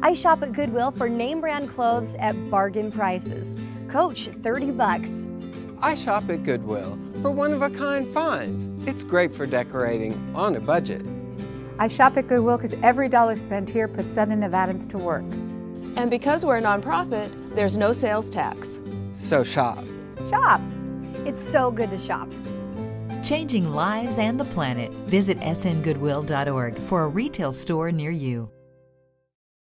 I shop at Goodwill for name brand clothes at bargain prices. Coach, $30. I shop at Goodwill for one-of-a-kind finds. It's great for decorating on a budget. I shop at Goodwill because every dollar spent here puts Southern Nevadans to work. And because we're a nonprofit, there's no sales tax. So shop. Shop! It's so good to shop. Changing lives and the planet. Visit SNGoodwill.org for a retail store near you.